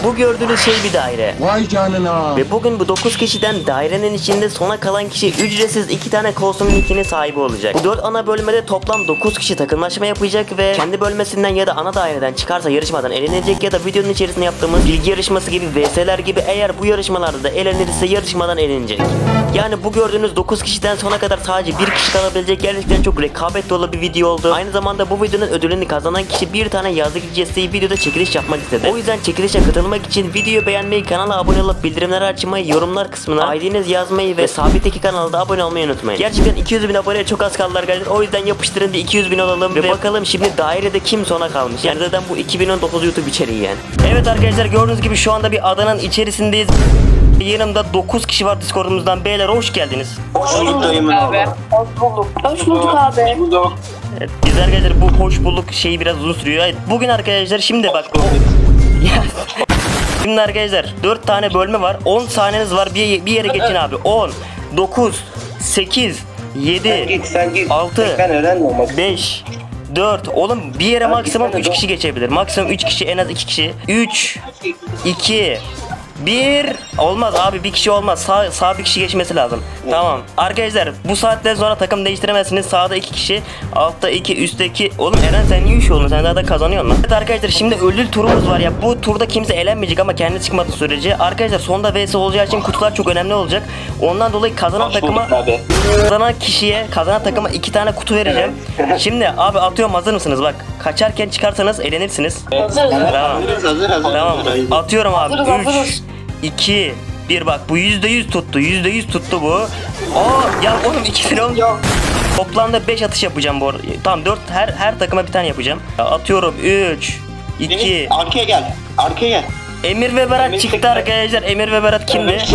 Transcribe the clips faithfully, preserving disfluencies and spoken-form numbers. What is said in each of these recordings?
Bu gördüğünüz şey bir daire. Vay canına. Ve bugün bu dokuz kişiden dairenin içinde sona kalan kişi ücretsiz iki tane kostüm linkinin sahibi olacak. Bu dört ana bölmede toplam dokuz kişi takımlaşma yapacak ve kendi bölmesinden ya da ana daireden çıkarsa yarışmadan elenecek ya da videonun içerisinde yaptığımız bilgi yarışması gibi V S'ler gibi eğer bu yarışmalarda da elenirse yarışmadan elenecek. Yani bu gördüğünüz dokuz kişiden sona kadar sadece bir kişi kalabilecek, gerçekten çok rekabet dolu bir video oldu. Aynı zamanda bu videonun ödülünü kazanan kişi bir tane yazlık cesteyi videoda çekiliş yapmak istedi. O yüzden çekilişe katılmak için videoyu beğenmeyi, kanala abone olup bildirimleri açmayı, yorumlar kısmına I D'niz yazmayı ve sabitteki kanala da abone olmayı unutmayın. Gerçekten iki yüz bin aboneye çok az kaldı arkadaşlar. O yüzden yapıştırın da iki yüz bin olalım ve, ve bakalım şimdi dairede kim sona kalmış. Yani zaten bu iki bin on dokuz YouTube içeriği yani. Evet arkadaşlar, gördüğünüz gibi şu anda bir adanın içerisindeyiz. Yanımda dokuz kişi var Discord'umuzdan. Beyler hoş geldiniz. Hoş bulduk abi. Hoş bulduk. Hoş bulduk abi. Hoş bulduk. Evet, biz arkadaşlar bu hoş bulduk şeyi biraz uzun sürüyor. Evet, bugün arkadaşlar şimdi bak. Şimdi arkadaşlar dört tane bölme var. on saniyeniz var. Bir, bir yere geçin abi. on, dokuz, sekiz, yedi, altı, beş, dört. Oğlum bir yere maksimum üç kişi geçebilir. Maksimum üç kişi, en az iki kişi. üç, iki, bir. Olmaz abi, bir kişi olmaz. Sağ, sağ bir kişi geçmesi lazım. Tamam. Arkadaşlar bu saatten sonra takım değiştiremezsiniz. Sağda iki kişi, altta iki, üstte iki. Oğlum Eren sen niye üç oldun? Sen zaten kazanıyorsun lan. Evet arkadaşlar, şimdi ödül turumuz var ya. Bu turda kimse elenmeyecek ama kendi çıkmadığı sürece. Arkadaşlar sonda V S olacağı için kutular çok önemli olacak. Ondan dolayı kazanan takıma kazanan kişiye, kazanan takıma iki tane kutu vereceğim. Şimdi abi atıyorum, hazır mısınız? Bak kaçarken çıkarsanız elenirsiniz. Hazırız. Tamam. Hazır hazır. Tamam. Atıyorum abi. Hazırız, üç, iki, bir. Bak bu yüzde yüz tuttu. yüzde yüz tuttu bu. Aa ya oğlum ikisini oğlum. Toplamda beş atış yapacağım bu arada. Tamam dört, her her takıma bir tane yapacağım. Atıyorum üç, iki. Arkaya gel. Arkaya gel. Emir ve Berat Emir çıktı arkadaşlar. Emir ve Berat kimdi? üç,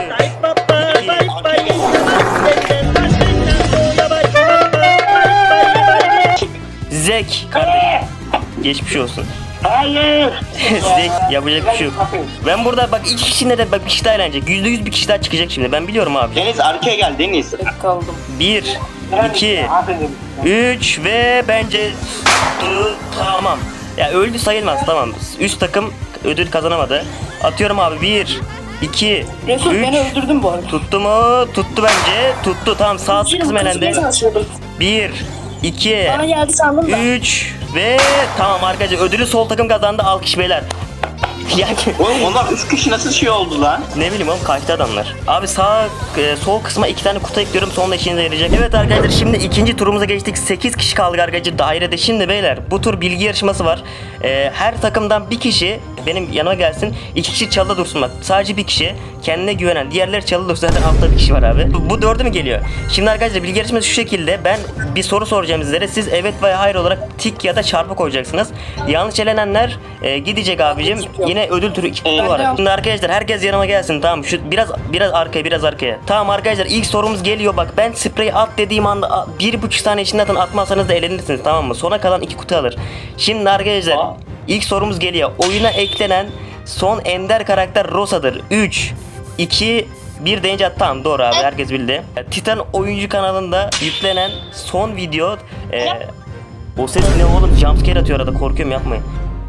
Zek kardeşim. Geçmiş olsun. Hayır. Zek yapacak bir şey yok. Ben burada bak iki kişi neden bak bir kişi daha eğlenecek. yüzde yüz bir kişi daha çıkacak şimdi. Ben biliyorum abi. Deniz arkaya gel Deniz. Kaldım. bir, iki, üç ve bence tamam. Ya öldü sayılmaz, tamam. Üst takım ödül kazanamadı. Atıyorum abi bir, iki, Resul üç. beni öldürdün bu arada. Tuttu mu? Tuttu bence. Tuttu, tamam, sağ kısım elendi. bir, iki, Bana geldi sandım da. üç ve tamam arkadaşlar, ödülü sol takım kazandı. Alkış beyler. Yani Oğlum onlar üç kişi nasıl şey oldu lan? ne bileyim oğlum, kaçtı adamlar. Abi sağ e, sol kısma iki tane kutu ekliyorum, sonunda işinize yarayacak. Evet arkadaşlar, şimdi ikinci turumuza geçtik. sekiz kişi kaldık arkadaşlar dairede. Şimdi beyler bu tur bilgi yarışması var. E, her takımdan bir kişi benim yanıma gelsin. İki kişi çalıda dursun bak. Sadece bir kişi kendine güvenen. Diğerleri çalıda dursun. Zaten altta bir kişi var abi. Bu, bu dördü mü geliyor? Şimdi arkadaşlar bilgi yarışması şu şekilde. Ben bir soru soracağım sizlere. Siz evet veya hayır olarak tik ya da çarpı koyacaksınız. Yanlış elenenler e, gidecek abicim. Yine ödül türü iki kutu var. Şimdi arkadaşlar herkes yanıma gelsin, tamam. Şu biraz biraz arkaya biraz arkaya. Tamam arkadaşlar, ilk sorumuz geliyor. Bak ben spreyi at dediğim anda bir buçuk saniye içinde atın, atmazsanız da elenirsiniz, tamam mı? Sona kalan iki kutu alır. Şimdi arkadaşlar ilk sorumuz geliyor. Oyuna eklenen son ender karakter Rosa'dır. üç, iki, bir deyince at. Tamam doğru abi, herkes bildi. Titan oyuncu kanalında yüklenen son video. E, o ses ne oğlum? Jumpscare atıyor arada, korkuyorum, yapmayın.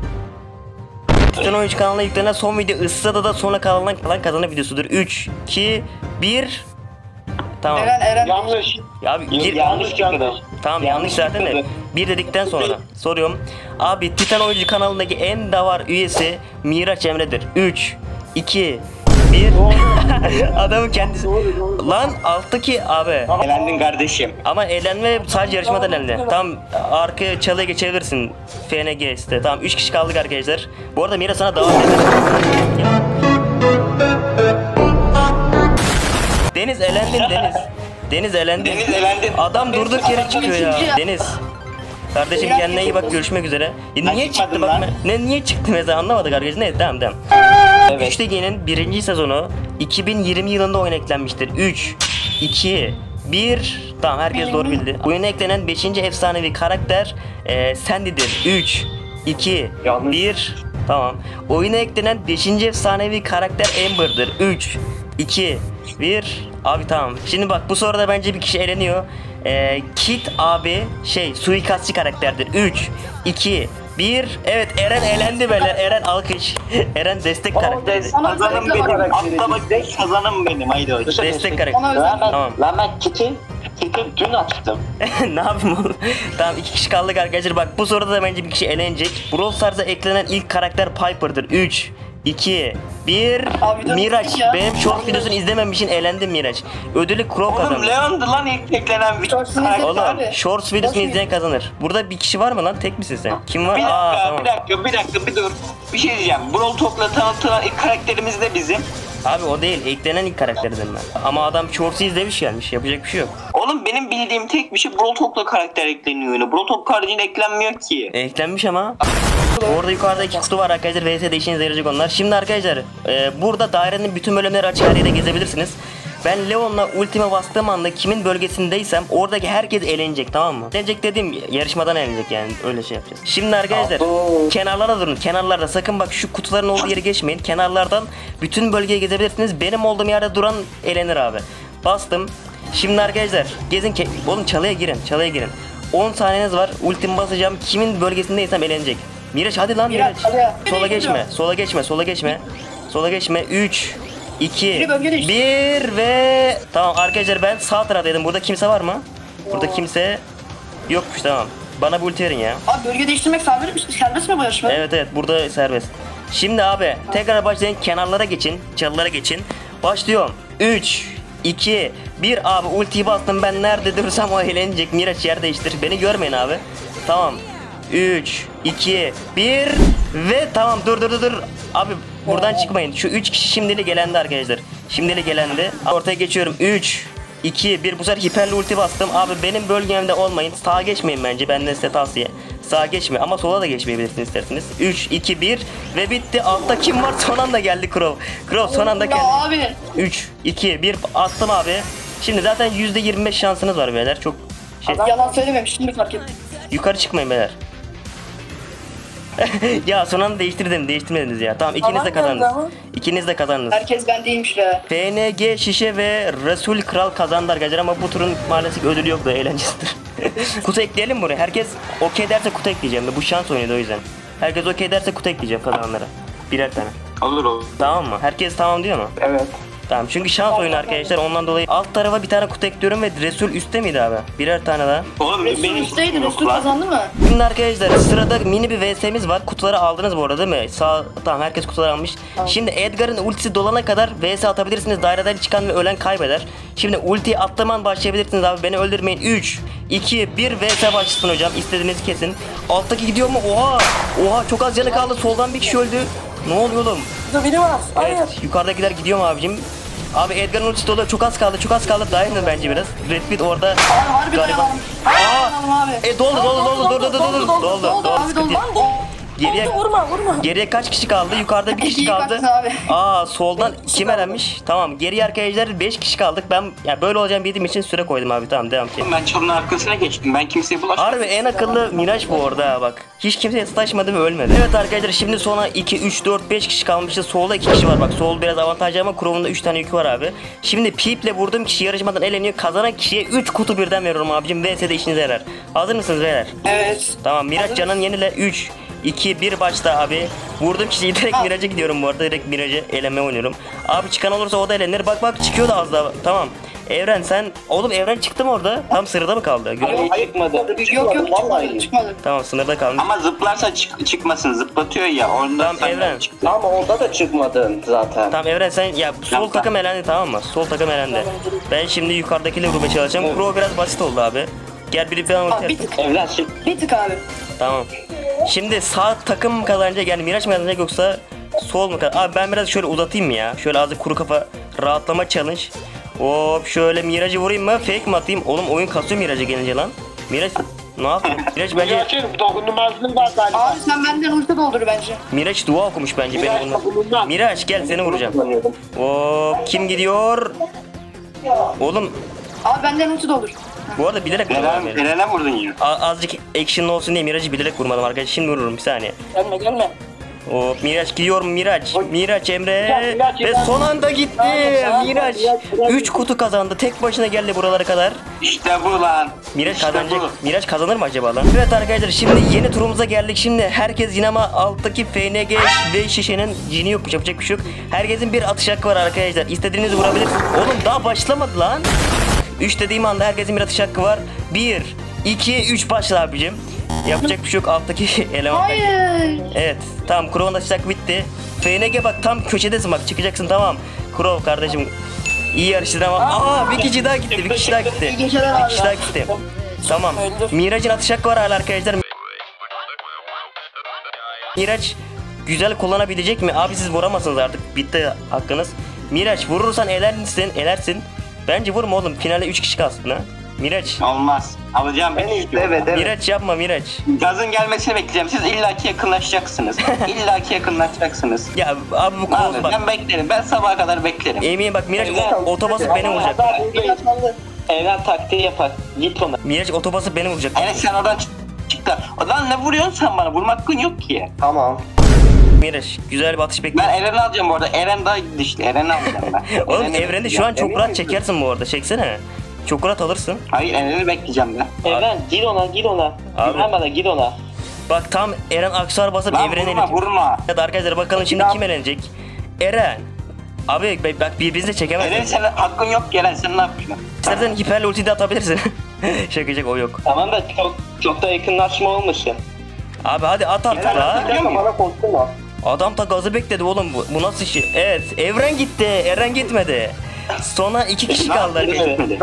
Titan oyuncu kanalına yüklenen son video ıssada da sonra kalan kalan kazanan videosudur. üç, iki, bir. Tamam. Eren Eren. Yanlış. Ya abi gir. Yanlış çıktı. Tamam yanlış zaten de. Bir dedikten sonra soruyorum. Abi Titan oyuncu kanalındaki en davar üyesi Miraç Emre'dir. üç, iki, bir. Adamın kendisi. Lan alttaki abi. Elendin kardeşim. Ama eğlenme sadece yarışmada elendi. Tamam arkaya çalıya geçebilirsin. F N G işte. Tamam üç kişi kaldık arkadaşlar. Bu arada Mira sana devam eder. Deniz elendin Deniz. Deniz elendin. Deniz elendin. Adam durduk yere çıkıyor ya. Deniz. Kardeşim kendine iyi bak, görüşmek üzere. E, niye çıktı bak? Ne niye çıktı mesela, anlamadık arkadaşlar. Ne tamam tamam. Evet. üç Ligi'nin birinci sezonu iki bin yirmi yılında oyuna eklenmiştir. üç, iki, bir. Tamam herkes doğru bildi. Oyuna eklenen beşinci efsanevi karakter e, Sandy'dir. üç, iki, bir. Tamam. Oyuna eklenen beşinci efsanevi karakter Amber'dır. üç, iki, bir. Abi tamam. Şimdi bak bu soruda bence bir kişi eleniyor. Ee, Kit abi şey suikastçı karakterdir. üç, iki, bir. Evet Eren elendi beyler. Eren alkış. Eren destek karakteri. Kazanım benim. Atlama direkt kazanım benim. Haydi bakayım. Destek karakteri. Ona özel. Lan ben, Tamam. lan ben kiti, kiti dün açtım. Ne yapayım oğlum? Tamam iki kişi kaldık arkadaşlar. Bak bu soruda da bence bir kişi elenecek. Brawl Stars'a eklenen ilk karakter Piper'dır. üç, iki, bir. Abi dur, Miraç. ya. Benim short videosunu izlememişsin elendin Miraç. Ödülü Crow Oğlum kazandı. Leon'du lan ilk eklenen bir Shorts'unu karakter. izledim. Oğlum Abi. shorts videosunu Boş izleyen kazanır. Burada bir kişi var mı lan? Tek misin sen? Kim var? Bir dakika, Aa tamam. bir dakika, bir dakika, bir dur. Bir şey diyeceğim. Brawl Talk'la tanıtılan ilk karakterimiz de bizim. Abi o değil. Eklenen ilk karakteri dedim ben. Ama adam shorts'u izlemiş gelmiş. Yapacak bir şey yok. Oğlum benim bildiğim tek bir şey Brawl Talk'la karakter ekleniyor öyle. Brawl Talk haricinde eklenmiyor ki. Eklenmiş ama. Orada yukarıda iki kutu var arkadaşlar. V S'de işinize yarayacak onlar. Şimdi arkadaşlar e, burada dairenin bütün bölümleri açık her yere gezebilirsiniz. Ben Leon'la ultime bastığım anda kimin bölgesindeysem oradaki herkes elenecek, tamam mı? Elenecek dediğim yarışmadan elenecek yani, öyle şey yapacağız. Şimdi arkadaşlar kenarlara durun, kenarlarda sakın bak şu kutuların olduğu yere geçmeyin. Kenarlardan bütün bölgeyi gezebilirsiniz. Benim olduğum yerde duran elenir abi. Bastım. Şimdi arkadaşlar gezin ke oğlum çalıya girin, çalıya girin. on saniyeniz var. Ultim basacağım. Kimin bölgesindeysem elenecek. Miraç hadi lan Miraç. Miraç, hadi. Sola Nereye geçme. gidiyorsun? Sola geçme. Sola geçme. Sola geçme. üç iki Biri bölge değişti. bir ve tamam arkadaşlar ben sağ taraftaydım. Burada kimse var mı? Burada kimse yokmuş, tamam. Bana bir ulti verin ya. Abi bölge değiştirmek serbest mi? Serbest mi bu yarışma? Evet evet burada serbest. Şimdi abi tekrar başlayın, kenarlara geçin. Çalılara geçin. Başlıyorum. üç iki bir abi ultiyi bastım, ben nerede dursam o eğlenecek. Miraç yer değiştir. Beni görmeyin abi. Tamam. üç iki bir ve tamam dur dur dur dur. Abi buradan çıkmayın. Şu üç kişi şimdilik gelendi arkadaşlar. Şimdilik gelendi. Ortaya geçiyorum. üç iki bir bu sefer hiperli ulti bastım. Abi benim bölgemde olmayın. Sağa geçmeyin bence. Benden size tavsiye. Sağa geçme ama sola da geçmeyebilirsiniz isterseniz. üç iki bir ve bitti. Altta kim var? Son anda geldi Crow. Crow son anda Ya geldi. abi. üç iki bir attım abi. Şimdi zaten yüzde yirmi beş şansınız var beyler. Çok şey. Yalan söylememiş. Şimdi fark ettim. Yukarı çıkmayın beyler. Ya son anda değiştirdim, değiştirmediniz ya. Tamam ikiniz de kazandınız. İkiniz de kazandınız. Herkes bendeymiş ya. F N G Şişe ve Resul Kral kazandı arkadaşlar ama bu turun maalesef ödülü yok da eğlencesidir. Kutu ekleyelim mi buraya? Herkes okey derse kutu ekleyeceğim de bu şans oyunu o yüzden. Herkes okey derse kutu ekleyeceğim kazananlara. Birer tane. Olur olur. Tamam mı? Herkes tamam diyor mu? Evet. Tamam çünkü şans oyunu arkadaşlar, ondan dolayı alt tarafa bir tane kutu ekliyorum ve Resul üstte miydi abi? Birer tane daha. Oğlum Resul benim üstteydi. yok Resul lan. kazandı mı? Şimdi arkadaşlar sırada mini bir V S'miz var. Kutuları aldınız bu arada değil mi? Sağ tamam herkes kutuları almış. Şimdi Edgar'ın ultisi dolana kadar V S atabilirsiniz. Daireden çıkan ve ölen kaybeder. Şimdi ultiyi atlaman başlayabilirsiniz abi. Beni öldürmeyin. üç iki bir V S başlasın hocam. İstediğinizi kesin. Alttaki gidiyor mu? Oha! Oha çok az canı kaldı. Soldan bir kişi öldü. Ne oluyor oğlum? Burada biri var. Evet, yukarıdakiler gidiyor mu abicim? Abi Edgar'ın ultisi dolu. Çok az kaldı. Çok az kaldı. Dayanın bence biraz. Red Pit orada. Abi harbi Gariban. dayanalım. Aa! Abi. E doldu doldu doldu doldu doldu doldu doldu doldu. Abi doldu. Geriye, Vurma vurma. geriye kaç kişi kaldı? Yukarıda bir kişi İyi kaldı. baktın abi. Aa soldan kim elenmiş? Tamam geriye arkadaşlar beş kişi kaldık. Ben ya böyle olacağını bildiğim için süre koydum abi. Tamam devam ki. Ben çalının arkasına geçtim. Ben kimseye bulaşmadım. Harbi en akıllı Miraç bu orada ha, bak. Hiç kimseye sataşmadı ve ölmedi. Evet arkadaşlar şimdi sona iki, üç, dört, beş kişi kalmıştı. Solda iki kişi var bak. Sol biraz avantajlı ama Crow'un da üç tane yükü var abi. Şimdi Peep'le vurduğum kişi yarışmadan eleniyor. Kazanan kişiye üç kutu birden veriyorum abicim. V S'de işinize yarar. Hazır mısınız beyler? Evet. Tamam Miraç Can'ın yenile üç iki bir başta abi. Vurdum kişiyi direkt Miraç'a gidiyorum bu arada. Direkt Miraç'ı eleme oynuyorum. Abi çıkan olursa o da elenir. Bak bak çıkıyor da az daha. Tamam. Evren sen oğlum Evren çıktı mı orada? Tam sırada mı kaldı? Gör- Hayır, çıkmadı. Yok yok çıkmadı çıkmadı. Tamam sınırda kalmış. Ama zıplarsa çık çıkmasın. Zıplatıyor ya. Ondan Tamam, sonra Evren. çıktı. Ama orada da çıkmadın zaten. Tamam Evren sen ya sol Tamam. takım elendi tamam mı? Sol takım elendi. Ben şimdi yukarıdakiyle vurmaya çalışacağım. Pro biraz basit oldu abi. Gel biri falan Abi ortaya. bir tık. Evren çık. Bir tık abi. Tamam. Şimdi sağ takım mı kazanacak yani Miraç mı kazanacak yoksa sol mu kazanacak? Abi ben biraz şöyle uzatayım mı ya? Şöyle azıcık kuru kafa rahatlama challenge. Hop şöyle Miraç'ı vurayım mı? Fake mi atayım? Oğlum oyun kasıyor Miraç'a gelince lan. Miraç ne yapıyor? Miraç bence Dokunulmazlığın var galiba. Abi sen benden ulti doldur bence. Miraç dua okumuş bence beni bundan. dokunulmaz. Miraç gel seni vuracağım. Hop kim gidiyor? Oğlum Abi benden ulti doldur. bu arada bilerek Neden, vurmadım yani. neden vurdun ya? A- azıcık action'lı olsun diye Miraç'ı bilerek vurmadım arkadaşlar. Şimdi vururum bir saniye. Gelme gelme. O Miraç gidiyor mu Miraç? Miraç Emre Miraç, ve Miraç. son anda gitti. Tamam, Miraç Miraç, Miraç. üç kutu kazandı. Tek başına geldi buralara kadar. İşte bu lan. Miraç İşte kazanacak. bu. Miraç kazanır mı acaba lan? Evet arkadaşlar şimdi yeni turumuza geldik. Şimdi herkes yine ama alttaki F N G ve şişenin cini yokmuş. Yapacak bir şey yok. Herkesin bir atış hakkı var arkadaşlar. İstediğinizi vurabilirsiniz. Oğlum daha başlamadı lan. üç dediğim anda herkesin bir atış hakkı var. bir, iki, üç başla abicim. Yapacak bir şey yok alttaki eleman. Hayır. Evet tamam Crow'un atış hakkı bitti. F N G bak tam köşedesin bak çıkacaksın tamam. Crow kardeşim iyi yarıştın ama aa bir kişi daha gitti bir kişi daha gitti. İyi geceler Bir abi. kişi daha gitti. Tamam. Miraç'ın atış hakkı var hala arkadaşlar. Miraç güzel kullanabilecek mi? Abi siz vuramazsınız artık. Bitti hakkınız. Miraç vurursan elersin, elersin. Bence vurma oğlum. Finale üç kişi kalsın ha. Miraç. Olmaz. Alacağım bir Evet, kişi yok. evet, evet. Miraç yapma Miraç. Gazın gelmesini bekleyeceğim. Siz illaki yakınlaşacaksınız. illaki yakınlaşacaksınız. Ya abi bu Abi, kol bak. ben beklerim. Ben sabaha kadar beklerim. Eminim bak Miraç o- otobası beni vuracak. Evren taktiği yapar. Git ona. Miraç otobası beni vuracak. Enes sen oradan çık. çık da. Lan ne vuruyorsun sen bana? Vurma hakkın yok ki. Tamam. Miraç güzel bir atış Ben bekliyorum. Eren'i alacağım bu arada. Eren daha dişli. Eren'i alacağım ben. Oğlum Eren'i evrende şu an bekleyeceğim. çok rahat çekersin bu arada. Çeksene. Çok rahat alırsın. Hayır Eren'i bekleyeceğim ben. Evren gir ona gir ona. Abi. Güven bana gir ona. Bak tam Eren aksuar basıp Lan evrene vurma vurma. Evet arkadaşlar bakalım şimdi kim elenecek? Eren. Abi bak- bak birbirinize Eren çekemezsiniz. senin hakkın yok ki Eren. Sen ne yapıyorsun? İstersen hiperli ulti de atabilirsin. Şakacak o yok. Tamam da çok çok da yakınlaşma olmasın. Abi hadi at artık Eren la. atacak mı? Bana konuşma. Adam da gazı bekledi oğlum bu, bu nasıl işi? Evet Evren gitti. Eren gitmedi. Sonra iki kişi kaldı arkadaşlar. Gitmedi.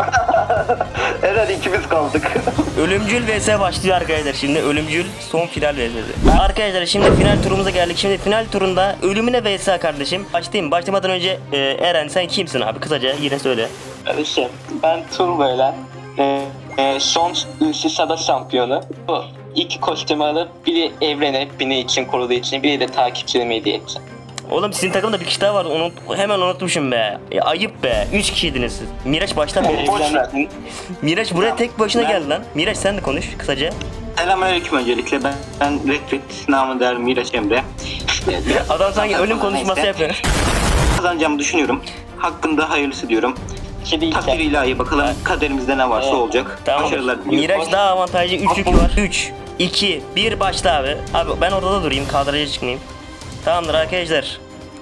Eren ikimiz kaldık. Ölümcül vs başlıyor arkadaşlar şimdi ölümcül son final vs. Arkadaşlar şimdi final turumuza geldik. Şimdi final turunda ölümüne vs kardeşim. Başlayayım. Başlamadan önce e, Eren sen kimsin abi? Kısaca yine söyle. Kardeşim ben Turbo'yla e, e, son Sisada şampiyonu. Bu iki kostümü alıp biri Evren'e beni için koruduğu için biri de takipçilerime hediye edeceğim. Oğlum sizin takımda bir kişi daha var. Unut, hemen unutmuşum be. Ya, ayıp be. Üç kişiydiniz siz. Miraç baştan konuş. Boş ver. Miraç buraya tek başına Ben- geldi lan. Miraç sen de konuş kısaca. Selamünaleyküm öncelikle. Ben, ben Red Red namı değer Miraç Emre. Adam sanki ölüm konuşması yapıyor. Kazanacağımı düşünüyorum. Hakkında hayırlısı diyorum. Kedi Takdir iki. ilahi bakalım kaderimizde ne varsa Evet. olacak. Tamam. Başarılar diliyorum. Miraç daha avantajlı üç yük var. üç, iki, bir başla abi. Abi ben ortada durayım. Kadraja çıkmayayım. Tamamdır arkadaşlar.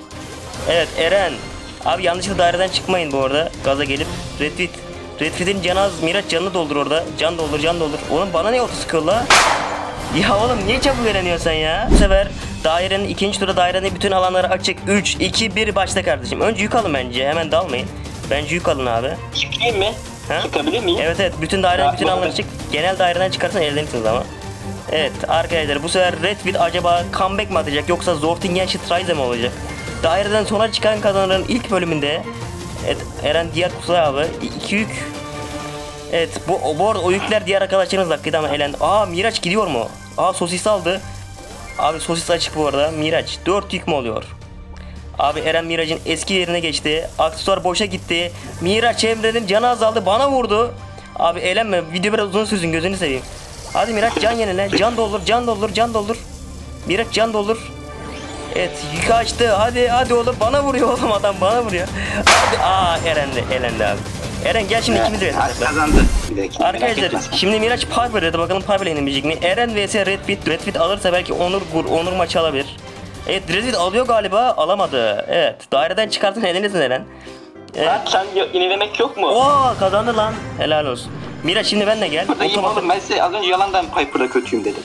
Evet Eren. Abi yanlışlıkla daireden çıkmayın bu arada. Gaza gelip. Redfit. Redfit'in canı az. Miraç canını doldur orada. Can doldur can doldur. Oğlum bana ne otu sıkıyor la? Ya oğlum niye çabuk öğreniyorsun sen ya? Bu sefer dairenin ikinci turda dairenin bütün alanları açık. üç, iki, bir başla kardeşim. Önce yük alın bence. Hemen dalmayın. Bence yük alın abi. Çıkayım mı? Ha? Çıkabilir miyim? Evet evet bütün dairenin Ya, bütün bu- alanları çık. Genel daireden çıkarsan eğlenirsiniz ama. Evet arkadaşlar bu sefer Redfit acaba comeback mi atacak yoksa Zortingen Strize mi olacak? Daireden sonra çıkan kazananların ilk bölümünde evet, Eren diğer kutuda abi iki yük. Evet bu, bu arada o yükler diğer arkadaşlarınız hakkıydı ama elendi. Aa Miraç gidiyor mu? Aa sosis aldı. Abi sosis açık bu arada. Miraç dört yük mü oluyor? Abi Eren Miraç'ın eski yerine geçti. Aksesuar boşa gitti. Miraç Emre'nin canı azaldı. Bana vurdu. Abi eğlenme. Video biraz uzun sürsün. Gözünü seveyim. Hadi Miraç can yenile. Can doldur. Can doldur. Can doldur. Miraç can doldur. Evet yük açtı. Hadi hadi oğlum. Bana vuruyor oğlum adam. Bana vuruyor. Hadi. Aa Eren de. Elendi abi. Eren gel şimdi ikimiz de Ha, kazandı. Bir dakika. merak Arkadaşlar etme sen. şimdi Miraç Piper dedi bakalım Piper yenebilecek mi? Eren vs Redfit. Redfit alırsa belki Onur Onur maçı alabilir. Evet Redfit alıyor galiba alamadı. Evet daireden çıkartın elinizin Eren. Evet. Ha, sen yo- yenilemek yok mu? Oo kazandı lan. Helal olsun. Miraç şimdi ben de gel. Buradayım Otomatik- oğlum ben size az önce yalandan Piper'da kötüyüm dedim.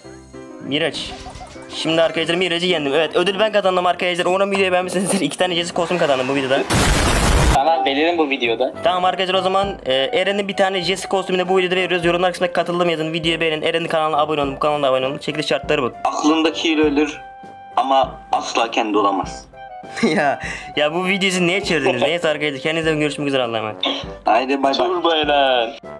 Miraç. Şimdi arkadaşlar Miraç'ı yendim. Evet ödül ben kazandım arkadaşlar. Umarım videoyu beğenmişsinizdir. İki tane Jesse kostüm kazandım bu videoda. Tamam belirlerim bu videoda. Tamam arkadaşlar o zaman e, Eren'in bir tane Jesse kostümünü bu videoda veriyoruz. Yorumlar kısmına katıldım yazın. Videoyu beğenin. Eren'in kanalına abone olun. Bu kanalına abone olun. Çekiliş şartları bu. Aklındakiyle ölür ama asla kendi olamaz. ya ya bu videoyu siz niye çevirdiniz? Neyse arkadaşlar kendinize görüşmek üzere Allah'a emanet. Haydi bay bay. Turbo Eren.